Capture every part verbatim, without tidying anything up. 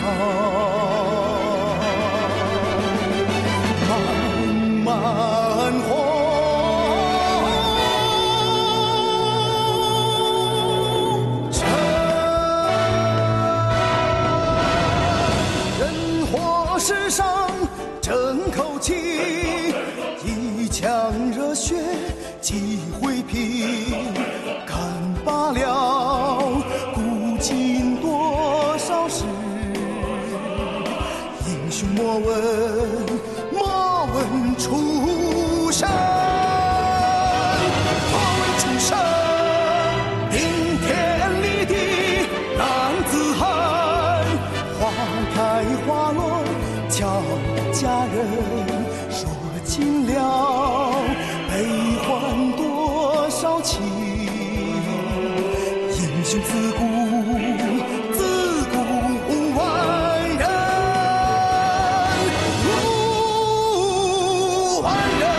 漫漫红尘，人活世上争口气，一腔热血几回皮，看罢了古今多少事，英雄莫问莫问出身，莫问出身，顶天立地男子汉，花开花落俏佳人，说尽了悲欢多少情，英雄自古自古万人如万人。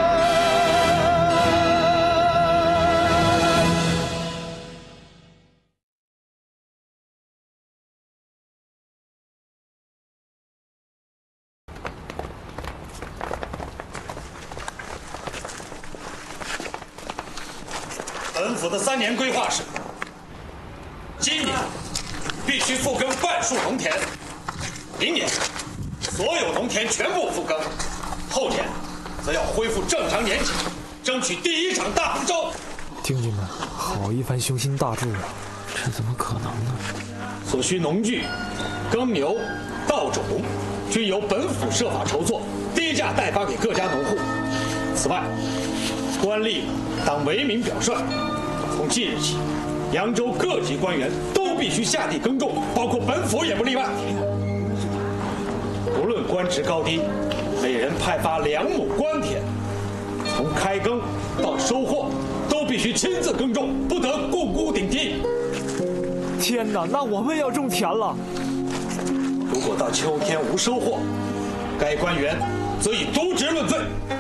本府的三年规划是：今年必须复耕半数农田，明年所有农田全部复耕，后年则要恢复正常年景，争取第一场大丰收。 丁军们，好一番雄心大志啊！这怎么可能呢？ 所需农具、耕牛、稻种，均由本府设法筹措，低价代发给各家农户。此外，官吏当为民表率。从即日起，扬州各级官员都必须下地耕种，包括本府也不例外。无论官职高低，每人派发两亩官田，从开耕到收获都必须亲自耕种，不得共孤顶替。 天哪，那我们要种田了。 如果到秋天无收获，该官员则以渎职论罪。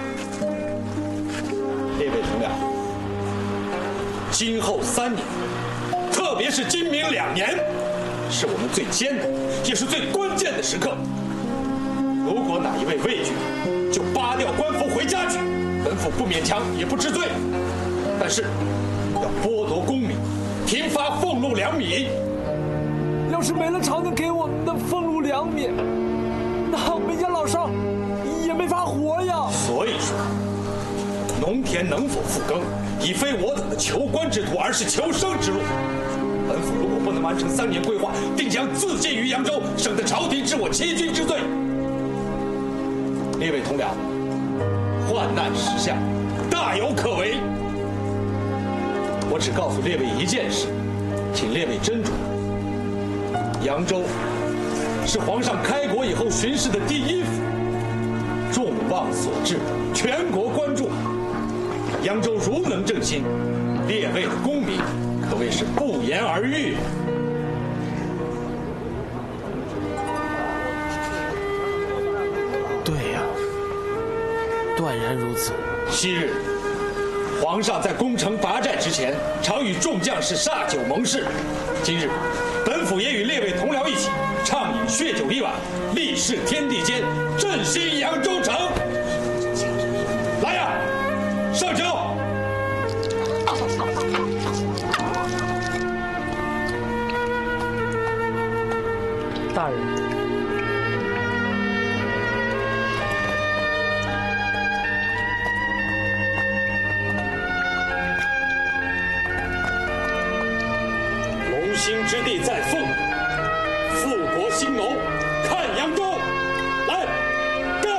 列位同僚。今后三年，特别是今明两年，是我们最艰难也是最关键的时刻。如果哪一位畏惧，就扒掉官服回家去，本府不勉强也不治罪。但是要剥夺功名，停发俸禄两米。 要是没了朝廷给我们的俸禄两米，那我们家老少也没法活呀。 所以说，农田能否复耕，已非我等的求官之途，而是求生之路。本府如果不能完成三年规划，定将自尽于扬州，省得朝廷治我欺君之罪。列位同僚，患难时下，大有可为。我只告诉列位一件事，请列位斟酌。扬州是皇上开国以后巡视的第一府，众望所至，全国关注。扬州如能振兴，列位的功名可谓是不言而喻。 对呀，断然如此。 昔日皇上在攻城拔寨之前，常与众将士煞酒盟誓。今日本府也与列位同僚一起，畅饮血酒一碗，立誓天地间，振兴扬州城。来呀，上酒！ 大人， 龙兴之地在凤，富国兴农，看扬州！来，干！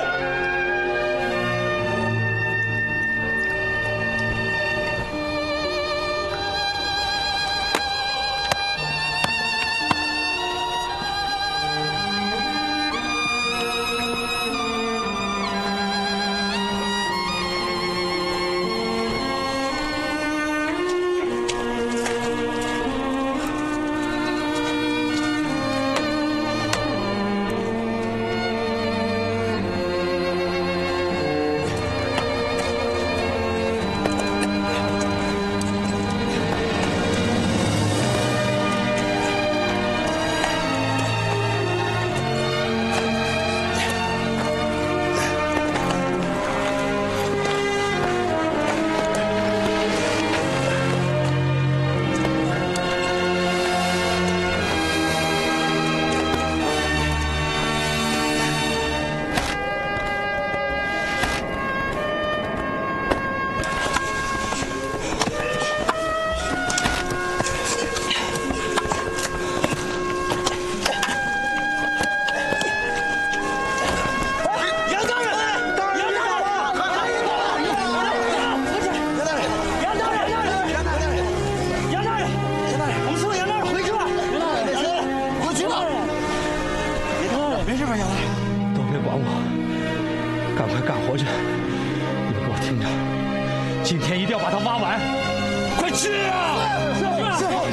赶快干活去！你们给我听着，今天一定要把它挖完！快去啊！是是。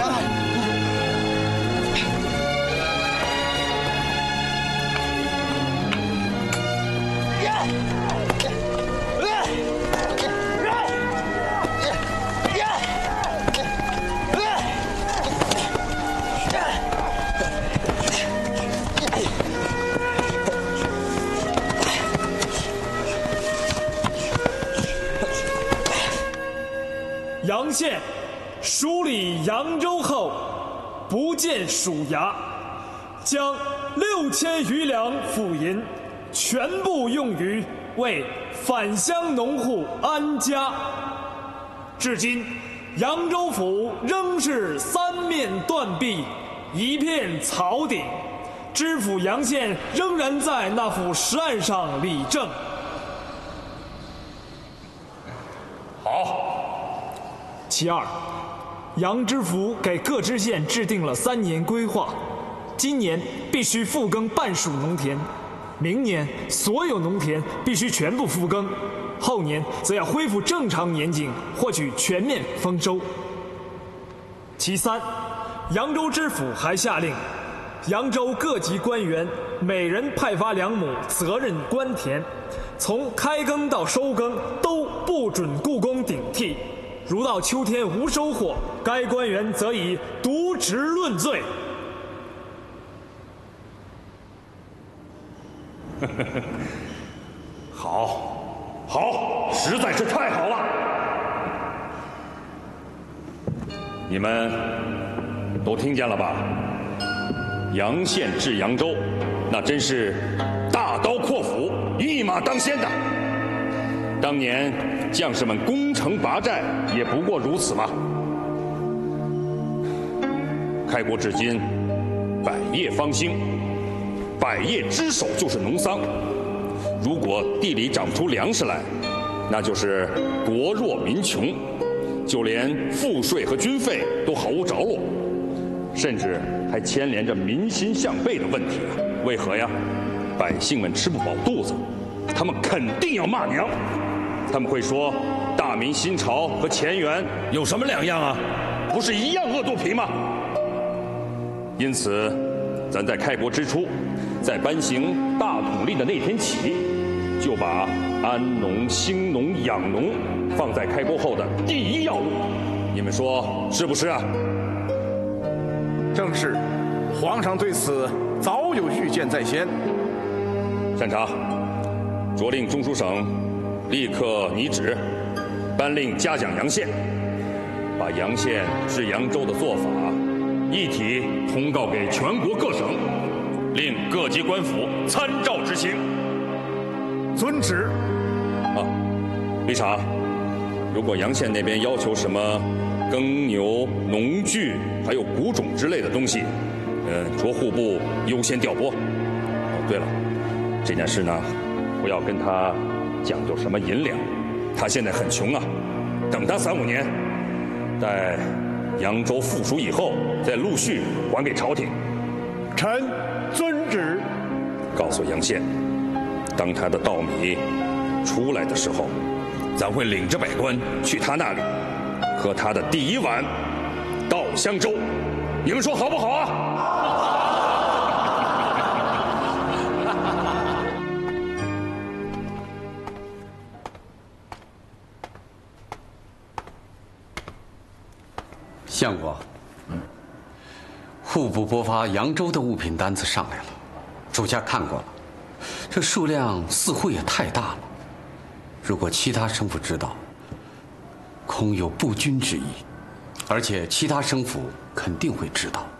阳县梳理扬州后，不见署衙，将六千余两府银全部用于为返乡农户安家。至今，扬州府仍是三面断壁，一片草顶，知府杨宪仍然在那副石案上理政。 好。 其二，杨知府给各知县制定了三年规划，今年必须复耕半数农田，明年所有农田必须全部复耕，后年则要恢复正常年景，获取全面丰收。其三，扬州知府还下令，扬州各级官员每人派发两亩责任官田，从开耕到收耕都不准雇工顶替。如到秋天无收获，该官员则以渎职论罪。 好，好，实在是太好了！你们都听见了吧？杨宪治扬州，那真是大刀阔斧、一马当先的。当年将士们攻城拔寨，也不过如此嘛。开国至今，百业方兴，百业之首就是农桑。如果地里长不出粮食来，那就是国弱民穷，就连赋税和军费都毫无着落，甚至还牵连着民心向背的问题啊！为何呀？百姓们吃不饱肚子，他们肯定要骂娘。他们会说，大明新朝和前元有什么两样啊？不是一样饿肚皮吗？因此，咱在开国之初，在颁行大统令的那天起，就把安农、兴农、养农放在开国后的第一要务。你们说是不是啊？ 正是，皇上对此早有预见在先。 擅长，着令中书省立刻拟旨，颁令嘉奖杨宪，把杨宪治扬州的做法一体通告给全国各省，令各级官府参照执行。 遵旨。 啊，李察，如果杨宪那边要求什么耕牛、农具，还有谷种之类的东西，呃，着户部优先调拨。哦，对了，这件事呢，不要跟他讲究什么银两，他现在很穷啊。等他三五年，待扬州复属以后，再陆续还给朝廷。 臣遵旨。 告诉杨宪，当他的稻米出来的时候，咱会领着百官去他那里，喝他的第一碗稻香粥。你们说好不好啊？ 相国，户部拨发扬州的物品单子上来了，属下看过了，这数量似乎也太大了。如果其他省府知道，恐有不均之意，而且其他省府肯定会知道。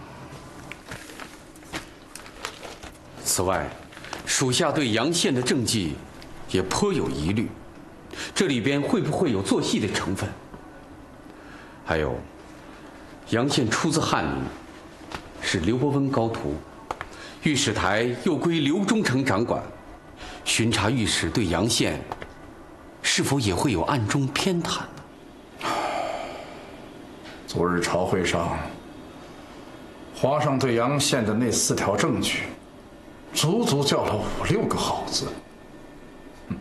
此外，属下对杨宪的政绩也颇有疑虑，这里边会不会有做戏的成分？还有，杨宪出自翰林，是刘伯温高徒，御史台又归刘忠诚掌管，巡查御史对杨宪是否也会有暗中偏袒呢？ 昨日朝会上，皇上对杨宪的那四条证据，足足叫了五六个好字。嗯，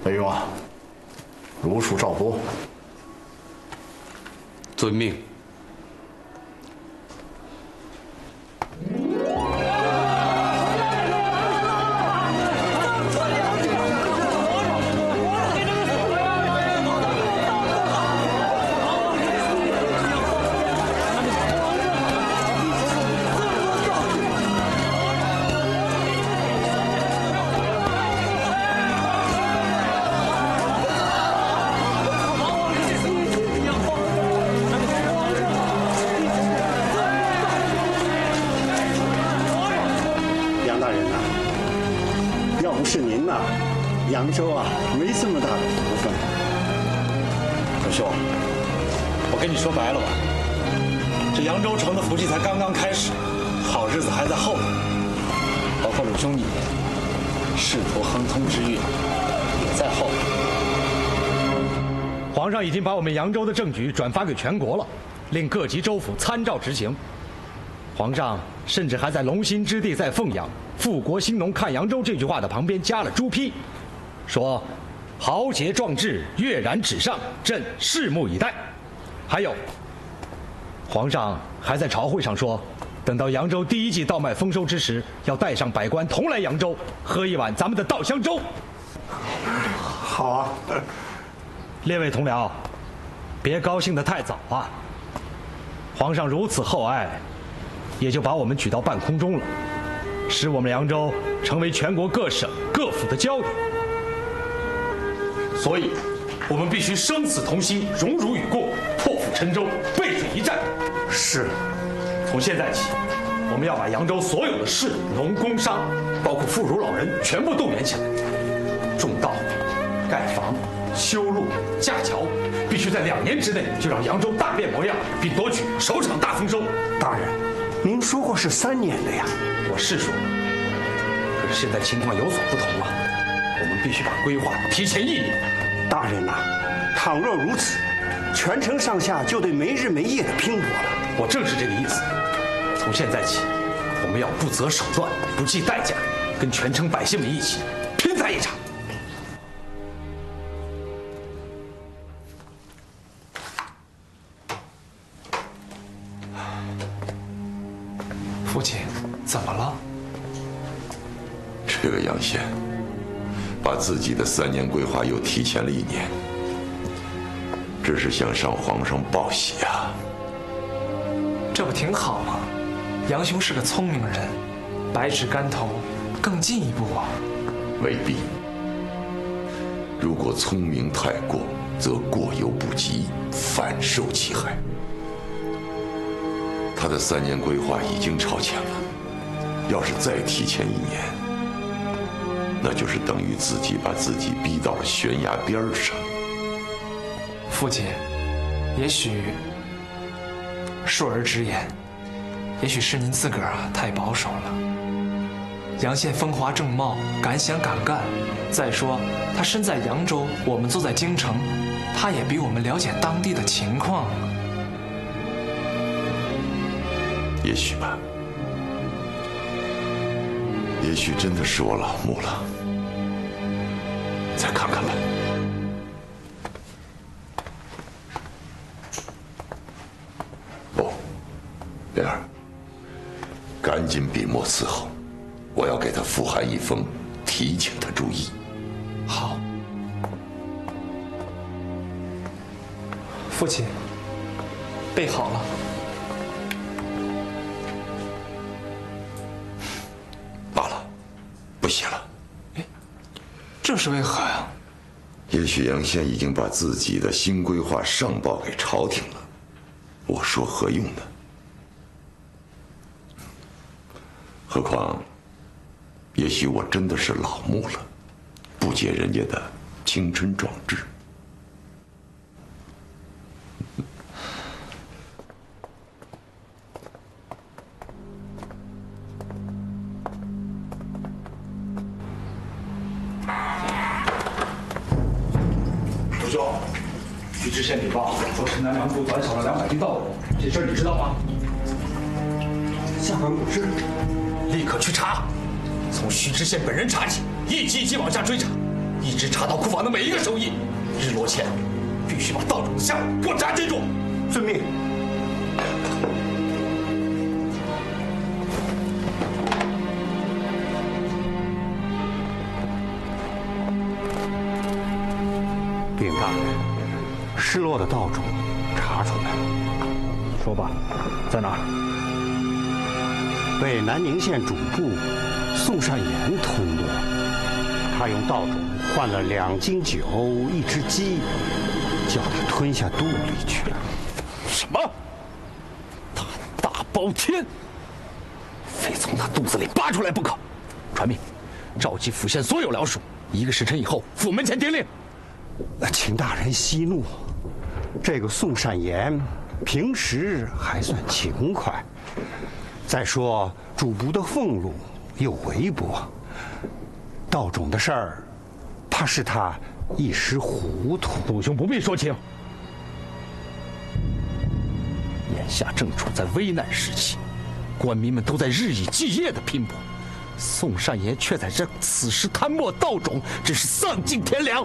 魏勇啊，如数照拨。 遵命。 扬州啊，没这么大的福分。 老兄，我跟你说白了吧，这扬州城的福气才刚刚开始，好日子还在后头。包括鲁兄你仕途亨通之运也在后头。 皇上已经把我们扬州的政局转发给全国了，令各级州府参照执行。皇上甚至还在龙兴之地在凤阳“富国兴农看扬州”这句话的旁边加了朱批。说，豪杰壮志跃然纸上，朕拭目以待。还有，皇上还在朝会上说，等到扬州第一季稻麦丰收之时，要带上百官同来扬州，喝一碗咱们的稻香粥。 好啊， 列位同僚，别高兴得太早啊。皇上如此厚爱，也就把我们举到半空中了，使我们扬州成为全国各省各府的焦点。所以，我们必须生死同心，荣辱与共，破釜沉舟，背水一战。 是。 从现在起，我们要把扬州所有的士、农、工商，包括妇孺老人，全部动员起来，种稻、盖房、修路、架桥，必须在两年之内就让扬州大变模样，并夺取首场大丰收。 大人，您说过是三年的呀？ 我是说，可是现在情况有所不同了。我们必须把规划提前一年。 大人呐、啊，倘若如此，全城上下就得没日没夜的拼搏了。 我正是这个意思。从现在起，我们要不择手段，不计代价，跟全城百姓们一起拼在一场。 父亲，怎么了？ 这个杨宪把自己的三年规划又提前了一年，这是想向皇上报喜啊！ 这不挺好吗？杨兄是个聪明人，百尺竿头更进一步啊！ 未必。如果聪明太过，则过犹不及，反受其害。他的三年规划已经超前了，要是再提前一年，那就是等于自己把自己逼到了悬崖边上。 父亲，也许恕儿直言，也许是您自个儿啊太保守了。杨宪风华正茂，敢想敢干。再说他身在扬州，我们坐在京城，他也比我们了解当地的情况。 也许吧，也许真的是我老木了。再看看吧。不，莲儿，赶紧笔墨伺候，我要给他复函一封，提请他注意。 好。父亲，备好了。 罢了，不写了。 哎，这是为何呀？ 也许杨宪已经把自己的新规划上报给朝廷了，我说何用呢？何况，也许我真的是老木了，不解人家的青春壮志。 主兄，徐知县禀报说，城南粮库短少了两百斤稻谷，这事儿你知道吗？ 下官不知。 立刻去查，从徐知县本人查起，一级一级往下追查， 一直查到库房的每一个手艺。日落前，必须把道种的下落给我查清楚。 遵命。禀大人，失落的道种查出来了。 说吧，在哪儿？ 被南宁县主簿宋善言吞没。他用道种换了两斤酒、一只鸡，叫他吞下肚里去。 什么？他大包天，非从他肚子里拔出来不可！传命，召集府县所有僚属，一个时辰以后府门前听令。 请大人息怒，这个宋善言平时还算勤快，再说主簿的俸禄又微薄，道种的事儿，怕是他一时糊涂。 杜兄不必说清，眼下正处在危难时期，官民们都在日以继夜的拼搏，宋善言却在这此时贪墨道种，真是丧尽天良。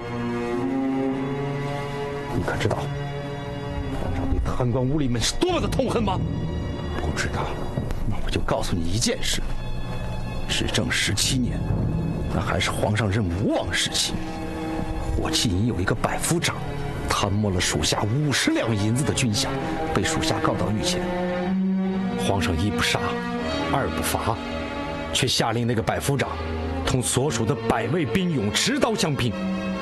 你可知道皇上对贪官污吏们是多么的痛恨吗？ 不知道。 那我就告诉你一件事：至正十七年，那还是皇上任吴王时期，火器营有一个百夫长，贪墨了属下五十两银子的军饷，被属下告到御前。皇上一不杀，二不罚，却下令那个百夫长同所属的百位兵勇持刀相拼。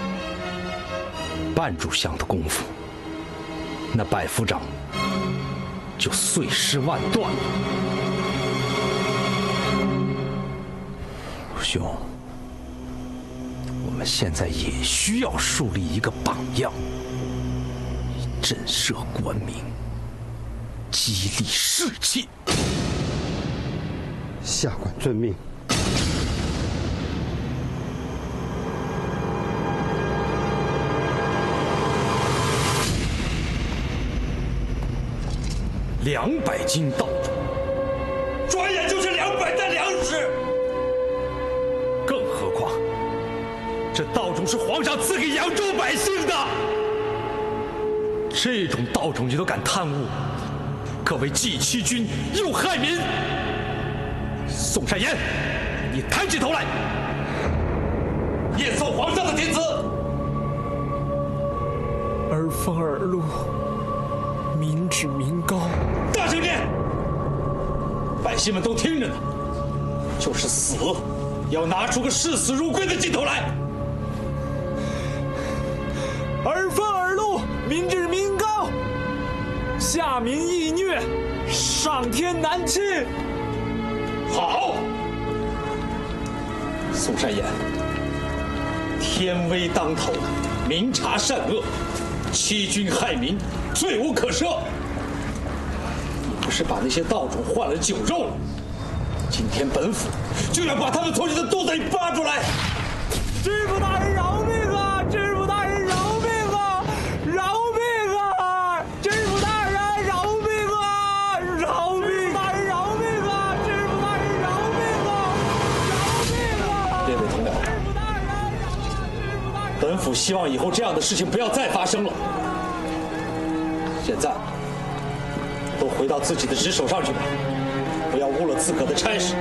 半炷香的功夫，那百夫长就碎尸万段了。兄，我们现在也需要树立一个榜样，以震慑官民，激励士气。 下官遵命。 两百斤稻种， 转眼就是两百担粮食。 更何况，这稻种是皇上赐给扬州百姓的。这种稻种你都敢贪污，可谓既欺君又害民。宋善言，你抬起头来！ 夜奏皇上的天子。 儿风耳禄，民脂民膏。 大声点！百姓们都听着呢。就是死，要拿出个视死如归的劲头来。 儿风耳禄，民脂民膏，下民易虐，上天难欺。 好，宋善言，天威当头，明察善恶，欺君害民，罪无可赦。你不是把那些稻种换了酒肉了？今天本府就要把他们从你的肚子里扒出来！ 知府大人饶命啊！知府大人饶命啊！饶命啊！知府大人饶命啊！饶命！大人饶命啊！知府大人饶命啊！饶命啊！ 列位同僚，本府希望以后这样的事情不要再发生了。现在都回到自己的职守上去吧，不要误了自个的差事。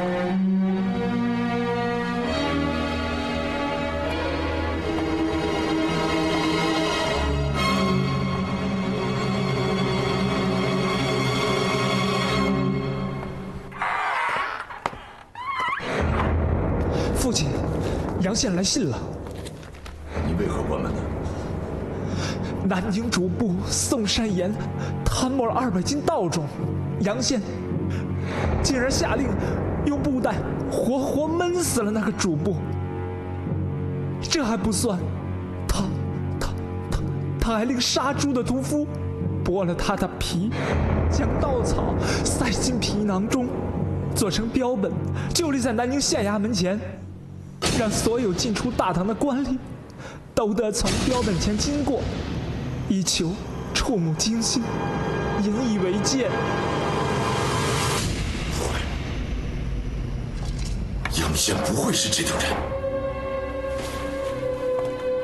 父亲，杨县来信了。 你为何关门呢？ 南宁主簿宋善言贪墨了二百斤稻种，杨县竟然下令用布袋活活闷死了那个主簿。这还不算，他他他他还令杀猪的屠夫剥了他的皮，将稻草塞进皮囊中，做成标本，就立在南宁县衙门前，让所有进出大堂的官吏都得从标本前经过，以求触目惊心，引以为戒。 杨宪不会是这种人。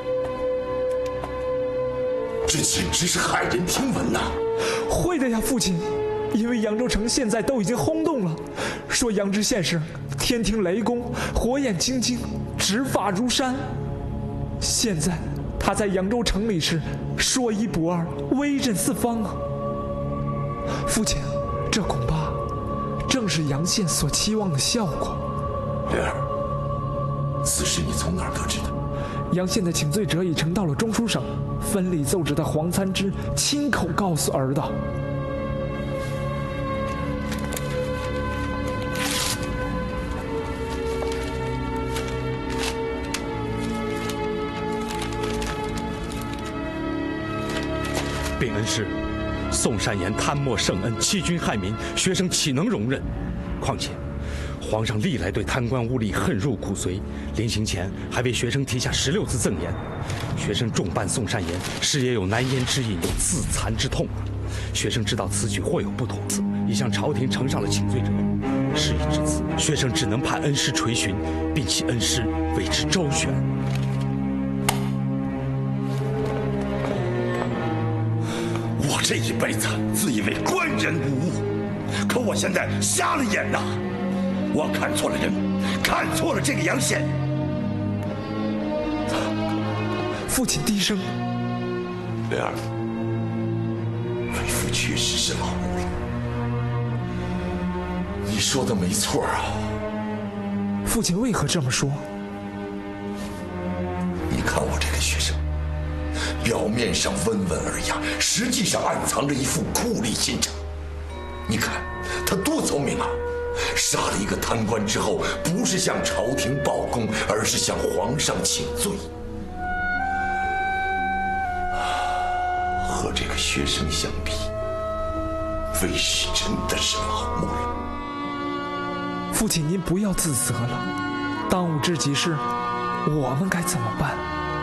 这简直是骇人听闻呐！ 会的呀，父亲。因为扬州城现在都已经轰动了，说杨知县是天庭雷公，火眼金睛，执法如山。现在他在扬州城里是说一不二，威震四方啊！父亲，这恐怕正是杨宪所期望的效果。 莲儿，此事你从哪儿得知的？ 杨宪的请罪者已呈到了中书省，分理奏折的黄参之亲口告诉儿的。 禀恩师，宋善言贪墨圣恩，欺君害民，学生岂能容忍？况且，皇上历来对贪官污吏恨入骨髓，临行前还为学生题下十六字赠言。学生重办宋善言，事也有难言之隐，有自残之痛。学生知道此举或有不妥，已向朝廷呈上了请罪者。事已至此，学生只能判恩师垂询，并请恩师为之周旋。 我这一辈子自以为观人无物，可我现在瞎了眼呐！我看错了人，看错了这个杨宪。 父亲低声：“ 莲儿，为父确实是老误了。你说的没错啊。” 父亲为何这么说？ 你看我这个学生。表面上温文尔雅，实际上暗藏着一副酷吏心肠。你看他多聪明啊！杀了一个贪官之后，不是向朝廷报功，而是向皇上请罪。和这个学生相比，魏氏真的是老木了。 父亲，您不要自责了。当务之急是，我们该怎么办？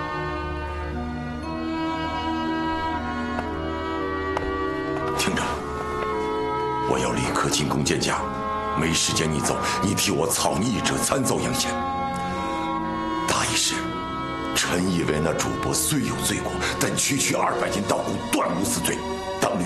听着，我要立刻进宫见驾，没时间你走，你替我草拟一折参奏杨宪。大意是，臣以为那主簿虽有罪过，但区区二百斤稻谷断无此罪，当律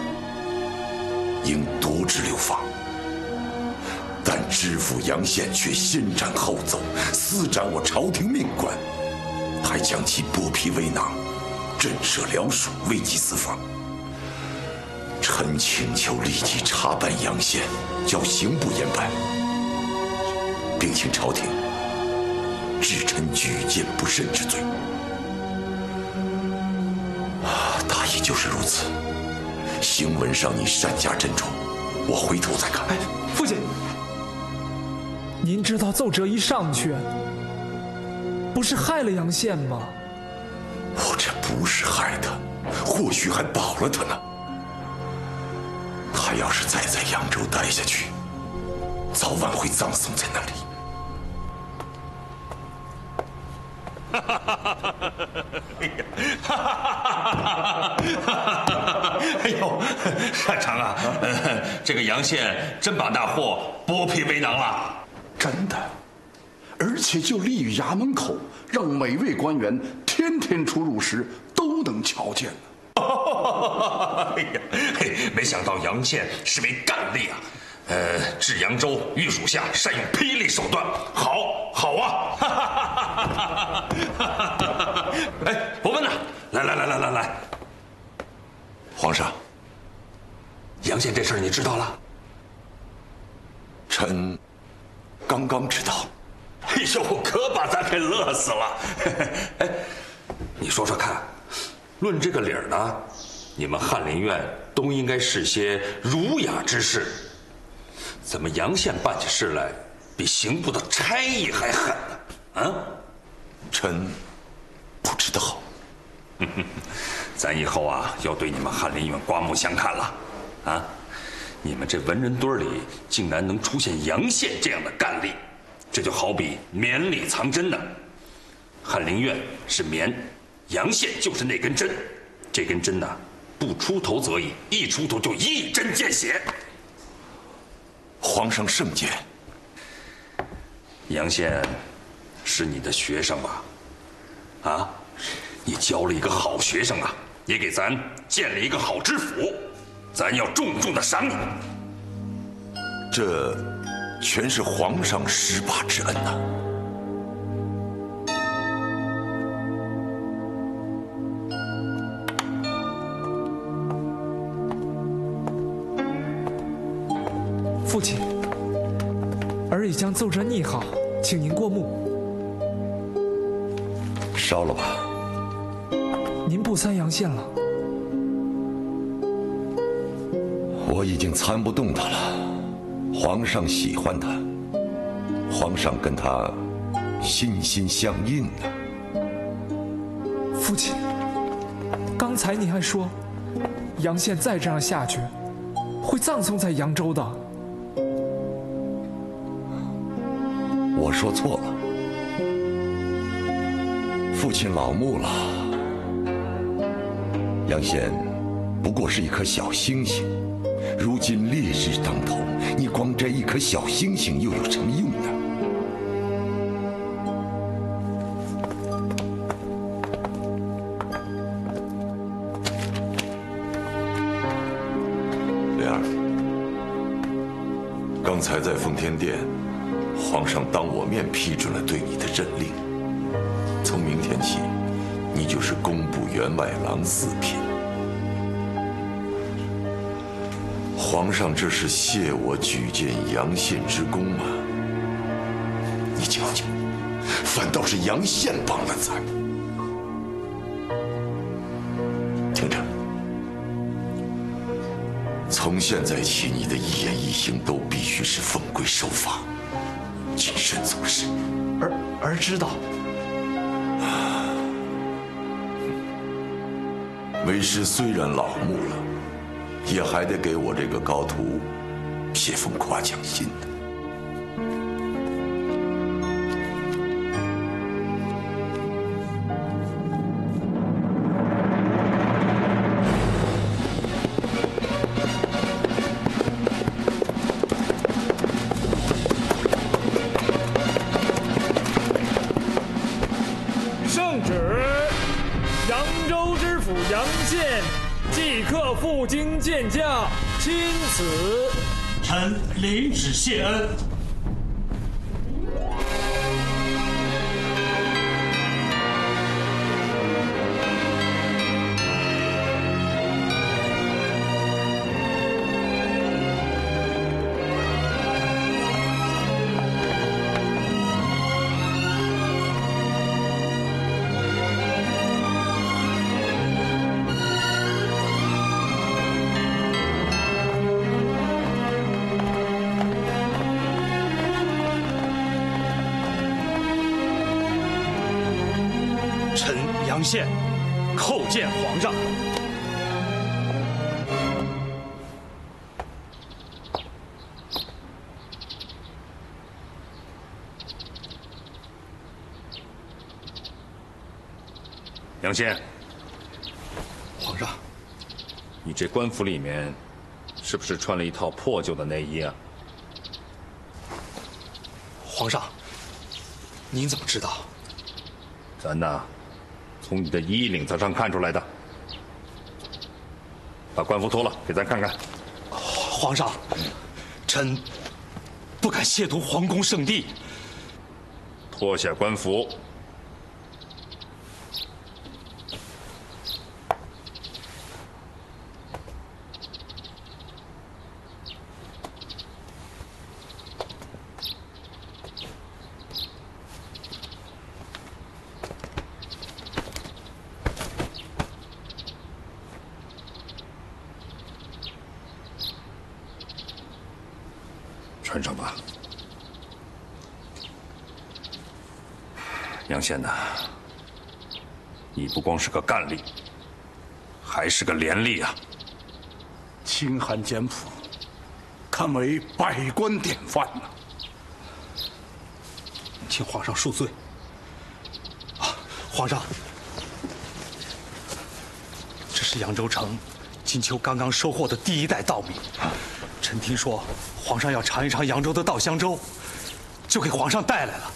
应夺之流放。但知府杨宪却先斩后奏，私斩我朝廷命官，还将其剥皮为囊，震慑辽属，危及四方。臣请求立即查办杨宪，交刑部严办，并请朝廷治臣举荐不慎之罪。啊，大意就是如此。行文上你善加斟酌，我回头再看。 哎，父亲，您知道奏折一上去，不是害了杨宪吗？ 我这不是害他，或许还保了他呢。他要是再在扬州待下去，早晚会葬送在那里。 哈哈哈哈哈哈！哎呦，擅长啊！这个杨宪真把那货剥皮为囊了。 真的，而且就立于衙门口，让每位官员天天出入时都能瞧见。 哎呀，没想到杨宪是位干吏啊！呃，治扬州御属下善用霹雳手段，好，好啊！哎，伯温呐，来来来来来来， 皇上， 杨宪这事儿你知道了？ 臣刚刚知道。 哎呦，可把咱给乐死了！哎，你说说看，论这个理儿呢，你们翰林院都应该是些儒雅之士，怎么杨宪办起事来比刑部的差役还狠呢？啊？ 臣不知道。 咱以后啊，要对你们翰林院刮目相看了。啊，你们这文人堆里竟然能出现杨宪这样的干吏，这就好比棉里藏针呢。翰林院是棉，杨宪就是那根针，这根针呢，不出头则已，一出头就一针见血。 皇上圣鉴。 杨宪是你的学生吧？啊，你教了一个好学生啊！ 也给咱建立一个好知府，咱要重重的赏你。 这全是皇上施拔之恩呐、啊。 父亲，儿已将奏折拟好，请您过目。 烧了吧。 您不参阳县了。 我已经参不动他了。皇上喜欢他，皇上跟他心心相印呢、 啊。父亲，刚才你还说，阳县再这样下去，会葬送在扬州的。 我说错了，父亲老木了。阳县不过是一颗小星星，如今烈日当头，你光摘一颗小星星又有什么用呢？莲儿，刚才在奉天殿，皇上当我面批准了对你的任令，从明天起，你就是工部员外郎四品。皇上这是谢我举荐阳县之功啊！你瞧瞧，反倒是阳县帮了咱。听着，从现在起，你的一言一行都必须是奉规守法，谨慎做事。 儿儿知道。 为师虽然老木了，也还得给我这个高徒写封夸奖信呢。 圣旨，扬州知府阳县即刻赴京见驾，钦此。 臣领旨谢恩。臣阳县叩见皇上。 阳县， 皇上， 你这官服里面是不是穿了一套破旧的内衣啊？ 皇上，您怎么知道？ 咱呐，从你的衣领子上看出来的。把官服脱了，给咱看看。 皇上，臣不敢亵渎皇宫圣地。 脱下官服。穿上吧。阳县呐，你不光是个干吏，还是个廉吏啊！ 清寒简朴，堪为百官典范呐、啊！ 请皇上恕罪。啊，皇上，这是扬州城金秋刚刚收获的第一袋稻米。臣听说皇上要尝一尝扬州的稻香粥，就给皇上带来了。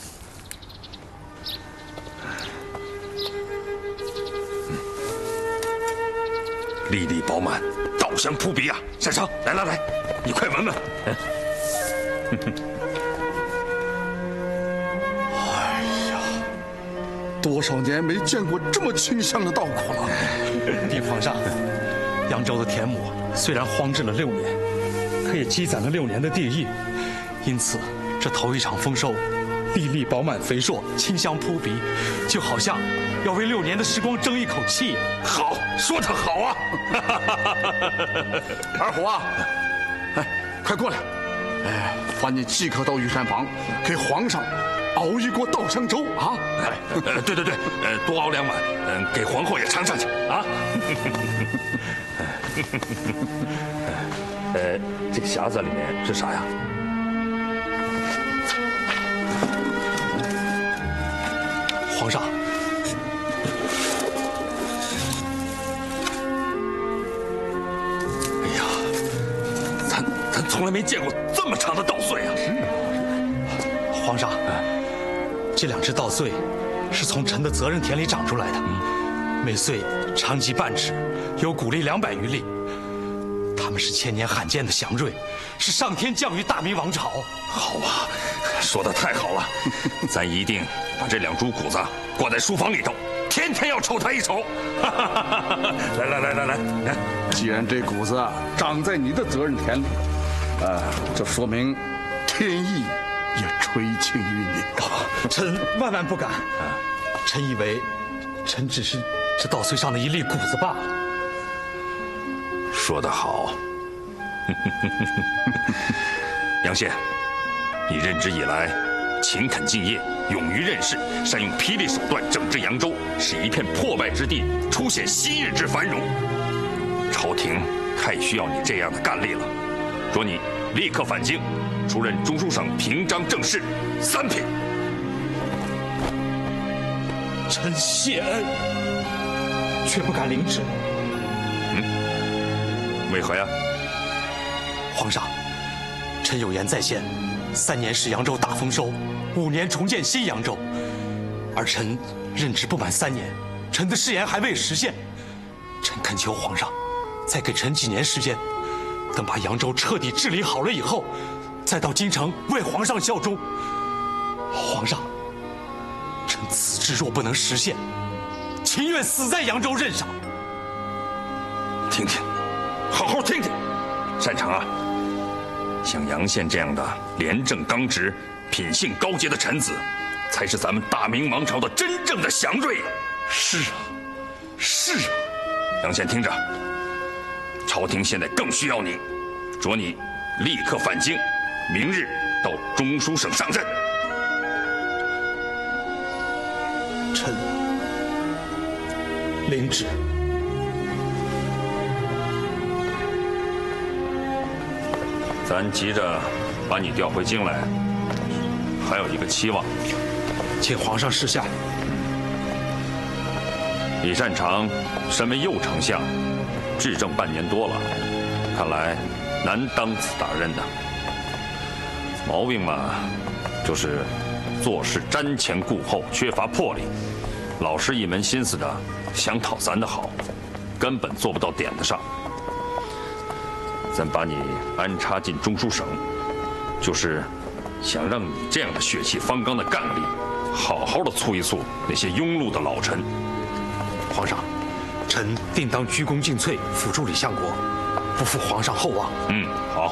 粒粒饱满，稻香扑鼻啊！善长，来来来，你快闻闻。 哎呀，多少年没见过这么清香的稻谷了。 禀皇上，扬州的田亩虽然荒置了六年，可也积攒了六年的地意，因此这头一场丰收，粒粒饱满肥硕，清香扑鼻，就好像要为六年的时光争一口气。 好，说得好啊！ 二虎啊，哎，快过来！哎，罚你即刻到御膳房，给皇上熬一锅稻香粥啊！ 哎，呃，对对对，呃，多熬两碗，嗯、呃，给皇后也尝尝去啊。呃，这个匣子里面是啥呀？ 皇上， 哎呀，咱咱从来没见过这么长的稻穗啊！ 皇上，这两只稻穗是从臣的责任田里长出来的，每穗长及半尺，有谷粒两百余粒。它们是千年罕见的祥瑞，是上天降于大明王朝。 好啊，说得太好了，咱一定把这两株谷子挂在书房里头，天天要瞅它一瞅。来来来来来，来， 既然这谷子长在你的责任田里，啊，这说明天意也垂青于你。 臣万万不敢，臣以为，臣只是这稻穗上的一粒谷子罢了。 说得好，杨宪，你任职以来，勤恳敬业，勇于任事，善用霹雳手段整治扬州，使一片破败之地出现昔日之繁荣。朝廷太需要你这样的干吏了，着你立刻返京，出任中书省平章政事三品。 臣谢恩，却不敢领旨。 为何呀？ 皇上，臣有言在先，三年使扬州大丰收，五年重建新扬州。而臣任职不满三年，臣的誓言还未实现。臣恳求皇上，再给臣几年时间，等把扬州彻底治理好了以后，再到京城为皇上效忠。皇上，臣此志若不能实现，情愿死在扬州任上。 听听。好好听听，擅长啊！像杨宪这样的廉政刚直、品性高洁的臣子，才是咱们大明王朝的真正的祥瑞。 是啊，是啊。 杨宪听着，朝廷现在更需要你，着你立刻返京，明日到中书省上任。 臣领旨。 咱急着把你调回京来，还有一个期望， 请皇上示下。 李善长身为右丞相，治政半年多了，看来难当此大任呐。毛病嘛，就是做事瞻前顾后，缺乏魄力，老是一门心思的想讨咱的好，根本做不到点子上。咱把你安插进中书省，就是想让你这样的血气方刚的干吏，好好的促一促那些庸碌的老臣。 皇上，臣定当鞠躬尽瘁，辅助李相国，不负皇上厚望。 嗯，好。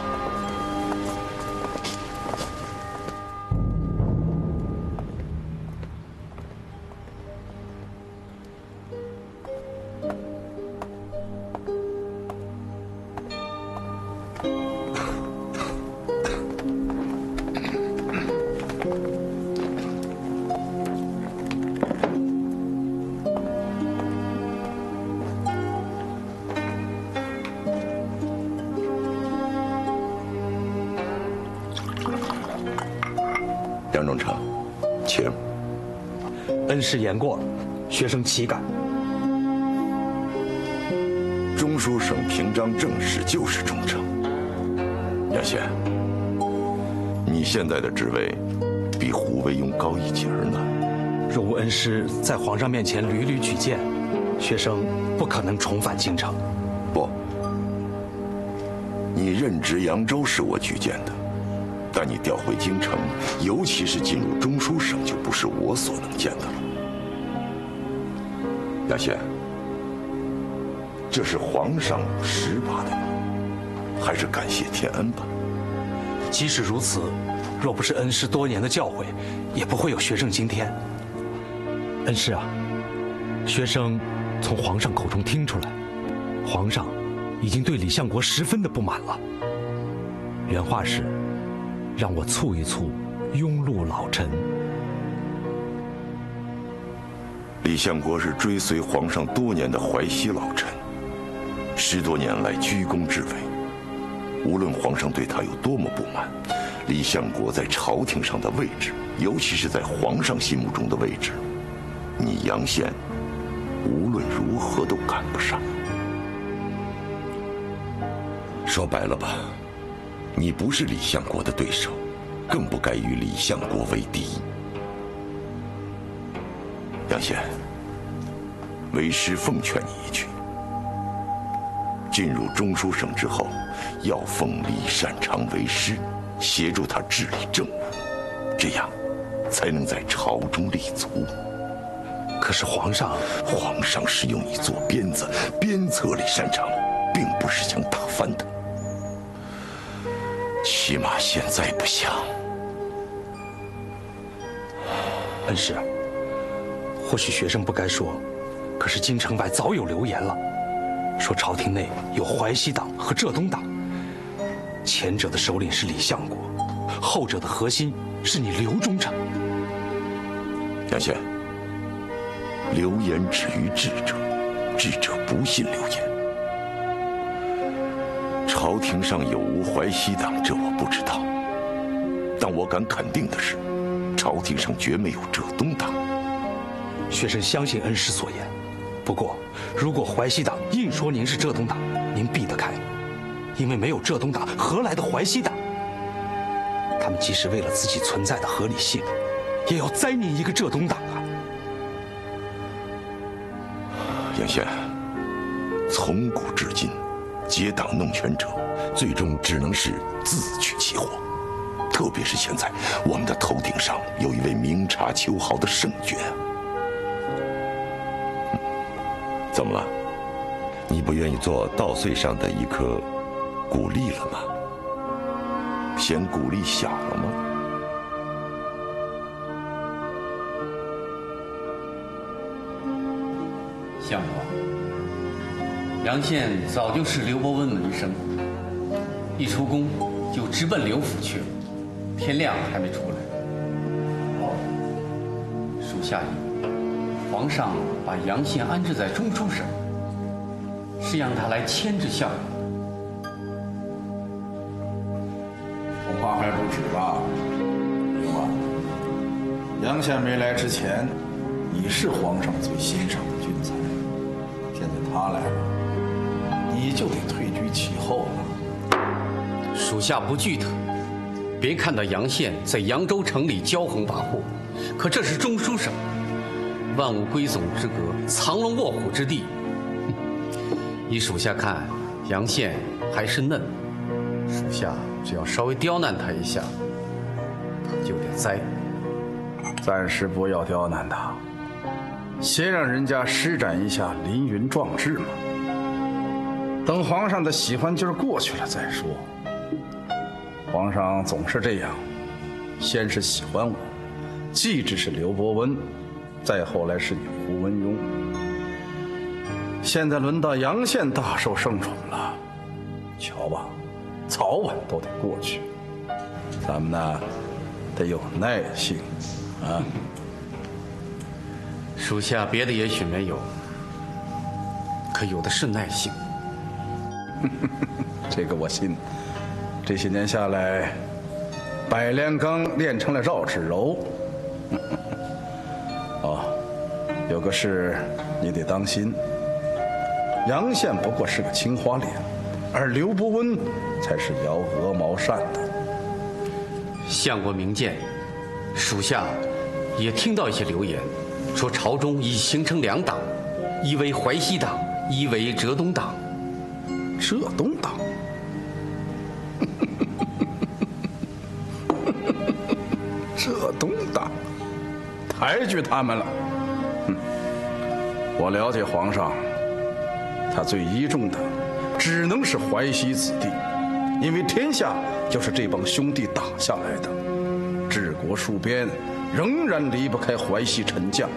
杨仲成，请。 恩师言过了，学生岂敢？ 中书省平章政事就是忠诚。杨宪，你现在的职位比胡惟庸高一截呢。 若无恩师在皇上面前屡屡举荐，学生不可能重返京城。 不，你任职扬州是我举荐的，但你调回京城，尤其是进入中书省，就不是我所能见的了。杨宪，这是皇上实把的吧？还是感谢天恩吧？ 即使如此，若不是恩师多年的教诲，也不会有学生今天。恩师啊，学生从皇上口中听出来，皇上已经对李相国十分的不满了。原话是，让我促一促庸碌老臣。 李相国是追随皇上多年的淮西老臣，十多年来居功至伟。无论皇上对他有多么不满，李相国在朝廷上的位置，尤其是在皇上心目中的位置，你杨宪无论如何都赶不上。说白了吧，你不是李相国的对手，更不该与李相国为敌。杨宪，为师奉劝你一句：进入中书省之后，要奉李善长为师，协助他治理政务，这样才能在朝中立足。 可是皇上， 皇上是用你做鞭子，鞭策李善长，并不是想打翻他。起码现在不想。 恩师，或许学生不该说，可是京城外早有流言了，说朝廷内有淮西党和浙东党，前者的首领是李相国，后者的核心是你刘忠诚。 杨宪，流言止于智者，智者不信流言。朝廷上有无淮西党，这我不知道，但我敢肯定的是，朝廷上绝没有浙东党。 学生相信恩师所言，不过如果淮西党硬说您是浙东党，您避得开，因为没有浙东党，何来的淮西党？他们即使为了自己存在的合理性，也要栽您一个浙东党啊！ 杨宪，从古至今，结党弄权者，最终只能是自取其祸。特别是现在，我们的头顶上有一位明察秋毫的圣爵。嗯，怎么了？你不愿意做稻穗上的一颗谷粒了吗？嫌谷粒小了吗？ 相国，杨宪早就是刘伯温门生，一出宫就直奔刘府去了，天亮还没出来。属下以为皇上把杨宪安置在中书省，是让他来牵制项羽。 恐怕还不止吧，刘啊！杨宪没来之前，你是皇上最欣赏的君才。现在他来了，你就得退居其后了。 属下不惧他。别看到杨宪在扬州城里骄横跋扈，可这是中书省，万物归总之阁，藏龙卧虎之地。依属下看，杨宪还是嫩，属下只要稍微刁难他一下，他就得栽。 暂时不要刁难他，先让人家施展一下凌云壮志嘛。等皇上的喜欢劲儿过去了再说。皇上总是这样，先是喜欢我，继之是刘伯温，再后来是你胡文庸。现在轮到杨宪大受圣宠了，瞧吧，早晚都得过去。咱们呢，得有耐性啊。 属下别的也许没有，可有的是耐性。 这个我信。这些年下来，百炼钢练成了绕指柔。哦，有个事你得当心。杨宪不过是个青花脸，而刘伯温才是摇鹅毛扇的。 相国明鉴，属下也听到一些流言，说朝中已形成两党，一为淮西党，一为浙东党。 这东当，这东当，抬举他们了。哼，我了解皇上，他最倚重的只能是淮西子弟，因为天下就是这帮兄弟打下来的。治国戍边，仍然离不开淮西臣将。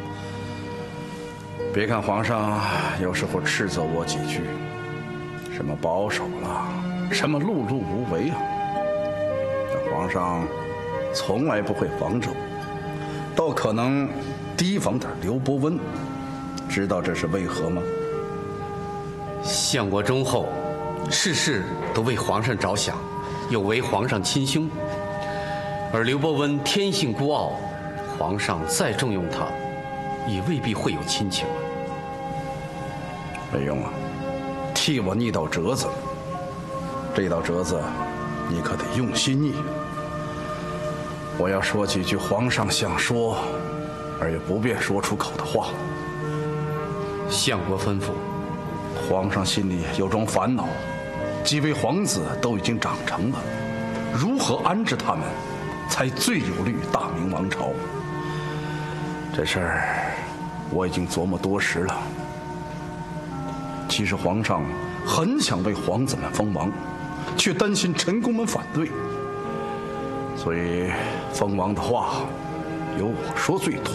别看皇上有时候斥责我几句，什么保守了，什么碌碌无为啊，但皇上从来不会防着我，倒可能提防点刘伯温。知道这是为何吗？ 相国忠厚，事事都为皇上着想，又为皇上亲兄。而刘伯温天性孤傲，皇上再重用他，也未必会有亲情啊。 没用啊，替我拟道折子，这道折子你可得用心拟。我要说几句皇上想说而又不便说出口的话。 相国吩咐。 皇上心里有桩烦恼，几位皇子都已经长成了，如何安置他们才最有利于大明王朝？这事儿我已经琢磨多时了。其实皇上很想为皇子们封王，却担心臣工们反对，所以封王的话由我说最妥。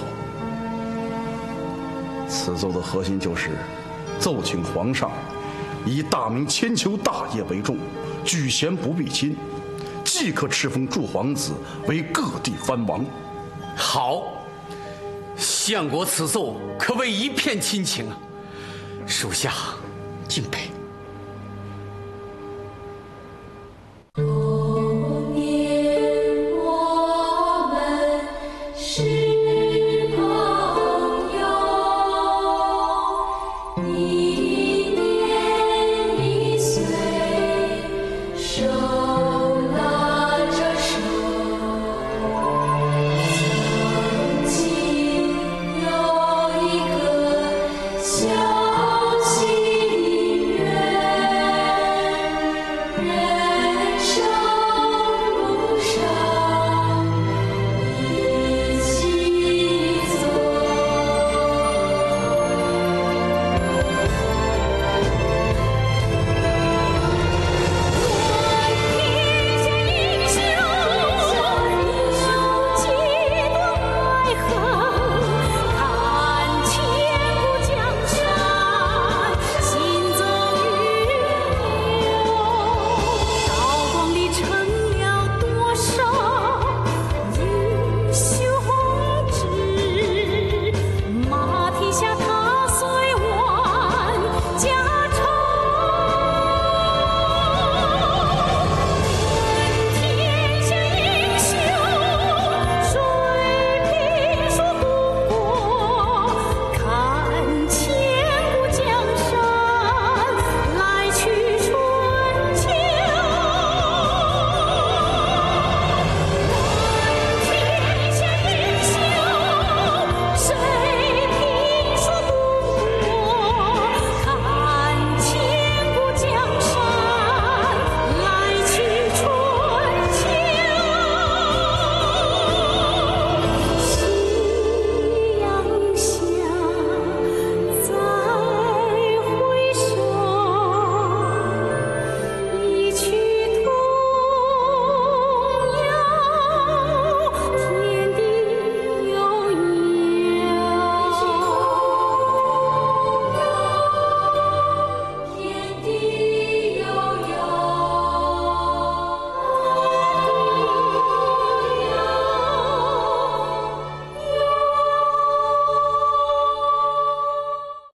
此奏的核心就是奏请皇上以大明千秋大业为重，举贤不避亲，即可敕封诸皇子为各地藩王。 好，相国此奏可谓一片亲情啊，属下敬佩。